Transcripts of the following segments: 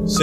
Sí.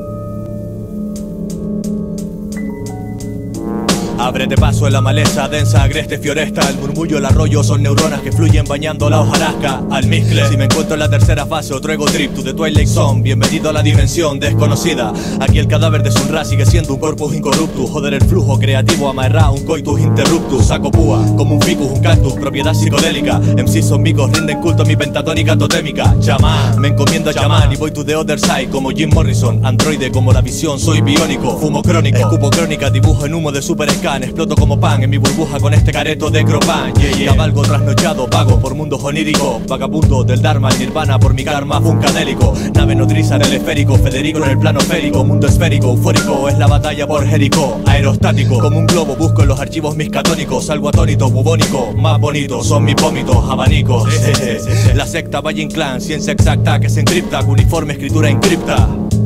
Ábrete paso en la maleza densa, agreste fioresta. El murmullo, el arroyo son neuronas que fluyen bañando la hojarasca. Almizcle, si me encuentro en la tercera fase otro ego trip to the Twilight Zone. Bienvenido a la dimensión desconocida. Aquí el cadáver de Sunra sigue siendo un corpus incorruptus. Joder el flujo creativo amarra un coitus interruptus. Saco púa, como un ficus, un cactus, propiedad psicodélica. MCs son micos, rinden culto a mi pentatónica totémica. Chamán, me encomiendo a chamán y voy to the other side como Jim Morrison. Androide como la visión, soy biónico. Fumo crónico, escupo crónica, dibujo en humo de super scan. Exploto como pan en mi burbuja con este careto de cropan. Cabalgo trasnochado, vago por mundos oníricos. Vagabundo del Dharma al Nirvana por mi karma funkadélico. Nave nodriza en el esférico, Federico en el plano férico. Mundo esférico, eufórico, es la batalla por Jericó. Aerostático, como un globo busco en los archivos mis catónicos. Salgo atónito, bubónico, más bonito son mis vómitos, abanicos. La secta Valle Inclán, ciencia exacta que se encripta, uniforme escritura encripta.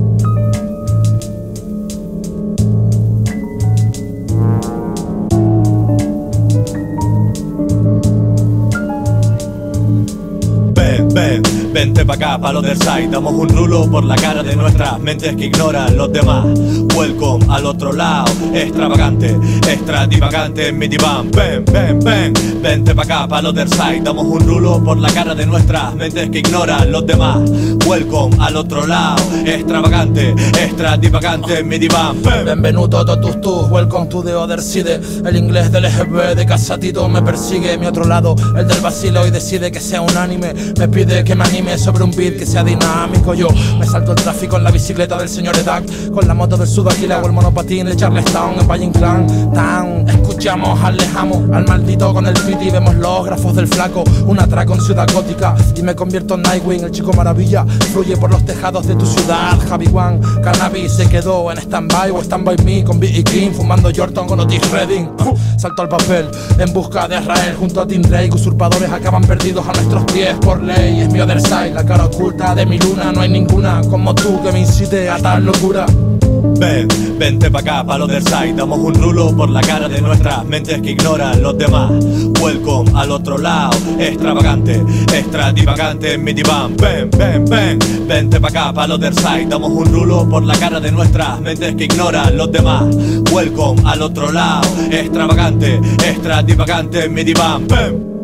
Vente pa' acá, pa' los del side. Damos un rulo por la cara de nuestras mentes que ignoran los demás. Welcome al otro lado, extravagante, extra divagante en mi diván. Vente pa' acá, pa' los del side. Damos un rulo por la cara de nuestras mentes que ignoran los demás. Welcome al otro lado, extravagante, extra divagante en mi diván. Benvenuto a todos tus, welcome to the other side. El inglés del EGB de Casatito me persigue. Mi otro lado, el del vacilo y decide que sea unánime. Me pide que me anime sobre un beat que sea dinámico. Yo me salto el tráfico en la bicicleta del señor Edak, con la moto del Sudaquila o el monopatín de Charlestown en Valle Inclán Town. Escuchamos, alejamos al maldito con el piti. Vemos los grafos del flaco, un atraco en Ciudad Gótica. Y me convierto en Nightwing, el chico maravilla. Fluye por los tejados de tu ciudad, Javi One. Cannabis se quedó en stand-by o stand-by me con B.E. King, fumando Jordan con Otis Redding. Salto al papel en busca de Israel junto a Tim Drake. Usurpadores acaban perdidos a nuestros pies por ley. Es mi other side, la cara oculta de mi luna. No hay ninguna como tú que me incite a tal locura. Vente pa' acá, pa' los del side. Damos un rulo por la cara de nuestras mentes que ignoran los demás. Welcome al otro lado, extravagante, extra divagante en mi diván. Vente pa' acá, pa' los del side. Damos un rulo por la cara de nuestras mentes que ignoran los demás. Welcome al otro lado, extravagante, extra divagante en mi diván.